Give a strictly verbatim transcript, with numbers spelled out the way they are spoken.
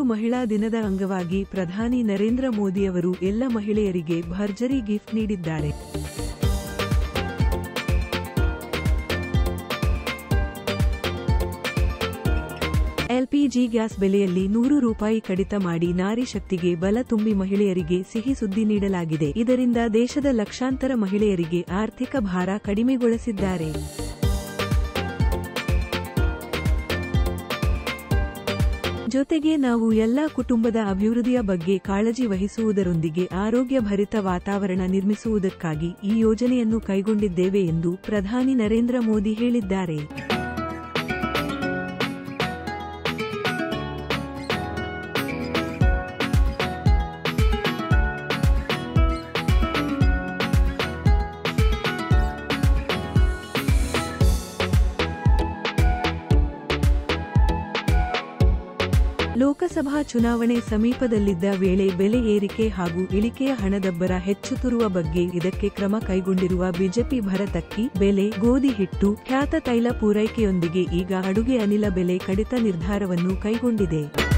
ಮಹಿಳಾ ದಿನದ ಅಂಗವಾಗಿ ಪ್ರಧಾನಿ ನರೇಂದ್ರ ಮೋದಿಯವರು ಎಲ್ಲ ಮಹಿಳೆಯರಿಗೆ ಭರ್ಜರಿ ಗಿಫ್ಟ್ ನೀಡಿದ್ದಾರೆ. ಎಲ್ಪಿಜಿ ಗ್ಯಾಸ್ ಬೆಲೆಯಲ್ಲಿ ನೂರು ರೂಪಾಯಿ ಕಡಿತ ಮಾಡಿ ನಾರಿ ಶಕ್ತಿಗೆ ಬಲ ತುಂಬಿ ಮಹಿಳೆಯರಿಗೆ ಸಿಹಿ ಸುದ್ದಿ ನೀಡಲಾಗಿದೆ. ಇದರಿಂದ ದೇಶದ ಲಕ್ಷಾಂತರ ಮಹಿಳೆಯರಿಗೆ ಆರ್ಥಿಕ ಭಾರ ಕಡಿಮೆಗೊಳಿಸಿದ್ದಾರೆ. ಜೊತೆಗೆ ನಾವು ಎಲ್ಲಾ ಕುಟುಂಬದ ಅಭಿವೃದ್ಧಿಯ ಬಗ್ಗೆ ಕಾಳಜಿ ವಹಿಸುವುದರೊಂದಿಗೆ ಆರೋಗ್ಯ ಭರಿತ ವಾತಾವರಣ ನಿರ್ಮಿಸುವುದಕ್ಕಾಗಿ ಈ ಯೋಜನೆಯನ್ನು ಕೈಗೊಂಡಿದ್ದೇವೆ ಎಂದು ಪ್ರಧಾನಿ ನರೇಂದ್ರ ಮೋದಿ ಹೇಳಿದ್ದಾರೆ. ಲೋಕಸಭಾ ಚುನಾವಣೆ ಸಮೀಪದಲ್ಲಿದ್ದ ವೇಳೆ ಬೆಲೆ ಏರಿಕೆ ಹಾಗೂ ಇಳಿಕೆಯ ಹಣದಬ್ಬರ ಹೆಚ್ಚುತ್ತಿರುವ ಬಗ್ಗೆ ಇದಕ್ಕೆ ಕ್ರಮ ಕೈಗೊಂಡಿರುವ ಬಿಜೆಪಿ ಭರತಕ್ಕಿ ಬೆಲೆ, ಗೋಧಿ ಹಿಟ್ಟು, ಖ್ಯಾತ ತೈಲ ಪೂರೈಕೆಯೊಂದಿಗೆ ಈಗ ಅಡುಗೆ ಅನಿಲ ಬೆಲೆ ಕಡಿತ ನಿರ್ಧಾರವನ್ನು ಕೈಗೊಂಡಿದೆ.